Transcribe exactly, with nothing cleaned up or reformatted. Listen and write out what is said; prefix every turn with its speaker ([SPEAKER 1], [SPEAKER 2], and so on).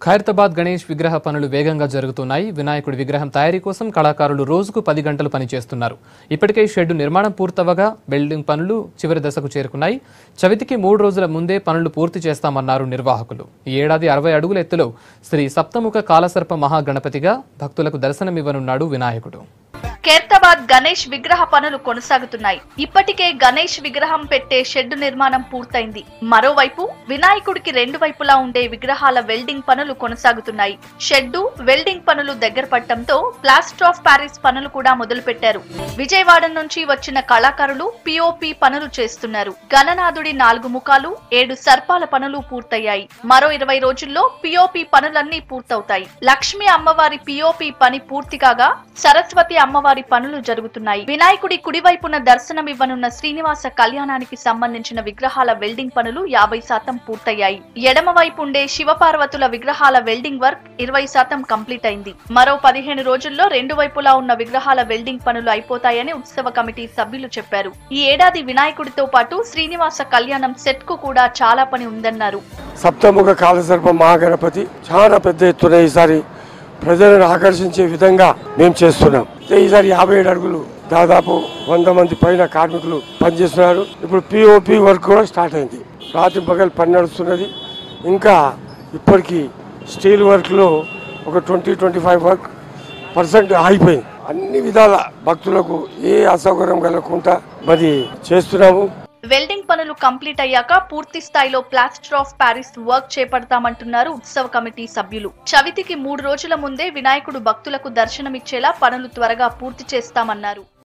[SPEAKER 1] ఖైరతాబాద్ గణేష్ విగ్రహ పనులు వేగంగా జరుగుతున్నాయి. వినాయకుడి విగ్రహం తయారీ కోసం కళాకారులు రోజుకు పది గంటలు పనిచేస్తున్నారు. ఇప్పటికే షెడ్ నిర్మాణం పూర్తవగా బిల్డింగ్ పనులు చివరి దశకు చేరుకున్నాయి. చవితికి మూడు రోజుల ముందే పనులు పూర్తి చేస్తామన్నారు నిర్వాహకులు. ఈ ఏడాది అరవై అడుగుల ఎత్తులో శ్రీ సప్తముఖ కాలసర్ప మహాగణపతిగా భక్తులకు దర్శనమివ్వనున్నాడు వినాయకుడు.
[SPEAKER 2] ఖైరతాబాద్ గణేష్ విగ్రహ పనులు కొనసాగుతున్నాయి. ఇప్పటికే గణేష్ విగ్రహం పెట్టే షెడ్డు నిర్మాణం పూర్తయింది. మరోవైపు వినాయకుడికి రెండు వైపులా ఉండే విగ్రహాల వెల్డింగ్ పనులు కొనసాగుతున్నాయి. షెడ్డు వెల్డింగ్ పనులు దగ్గర పడటంతో ప్లాస్టర్ ఆఫ్ ప్యారిస్ పనులు కూడా మొదలు పెట్టారు. విజయవాడ నుంచి వచ్చిన కళాకారులు పిఓపి పనులు చేస్తున్నారు. గణనాథుడి నాలుగు ముఖాలు, ఏడు సర్పాల పనులు పూర్తయ్యాయి. మరో ఇరవై రోజుల్లో పిఓపి పనులన్నీ పూర్తవుతాయి. లక్ష్మీ అమ్మవారి పిఓపి పని పూర్తి కాగా సరస్వతి అమ్మవారి పనులు జరుగుతున్నాయి. వినాయకుడి కుడివైపున దర్శనమివ్వనున్న శ్రీనివాస కళ్యాణానికి సంబంధించిన విగ్రహాల వెల్డింగ్ పనులు యాభై శాతం పూర్తయ్యాయి. ఎడమ వైపు ఉండే శివపార్వతుల విగ్రహాల వెల్డింగ్ వర్క్ ఇరవై శాతం కంప్లీట్ అయింది. మరో పదిహేను రోజుల్లో రెండు వైపులా ఉన్న విగ్రహాల వెల్డింగ్ పనులు అయిపోతాయని ఉత్సవ కమిటీ సభ్యులు చెప్పారు. ఈ ఏడాది వినాయకుడితో పాటు శ్రీనివాస కళ్యాణం సెట్ కు కూడా చాలా పని ఉందన్నారు.
[SPEAKER 3] సప్తముఖ కాలసర్ప మహాగణపతి చాలా పెద్ద ఎత్తున ఈసారి ప్రజలను ఆకర్షించే విధంగా మేము చేస్తున్నాం. ఈసారి యాభై ఏడు అడుగులు దాదాపు వంద మంది పైన కార్మికులు పనిచేస్తున్నారు. ఇప్పుడు పిఓపి వర్క్ కూడా స్టార్ట్ అయింది. రాత్రి పగలు పని నడుస్తున్నది. ఇంకా ఇప్పటికీ స్టీల్ వర్క్ లో ఒక twenty twenty five work percent ఆగిపోయింది. అన్ని విధాల భక్తులకు ఏ అసౌకర్యం కలగకుండా మరి చేస్తున్నాము.
[SPEAKER 2] వెల్డింగ్ పనులు కంప్లీట్ అయ్యాక పూర్తి స్థాయిలో ప్లాస్టర్ ఆఫ్ ప్యారిస్ వర్క్ చేపడతామంటున్నారు ఉత్సవ కమిటీ సభ్యులు. చవితికి మూడు రోజుల ముందే వినాయకుడు భక్తులకు దర్శనమిచ్చేలా పనులు త్వరగా పూర్తి చేస్తామన్నారు.